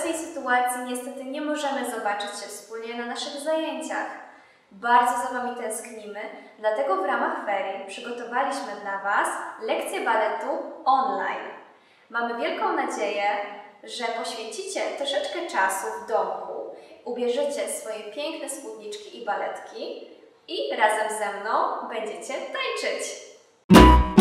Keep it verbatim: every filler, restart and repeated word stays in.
obecnej sytuacji niestety nie możemy zobaczyć się wspólnie na naszych zajęciach. Bardzo za Wami tęsknimy, dlatego w ramach ferii przygotowaliśmy dla Was lekcje baletu online. Mamy wielką nadzieję, że poświęcicie troszeczkę czasu w domku, ubierzecie swoje piękne spódniczki i baletki i razem ze mną będziecie tańczyć.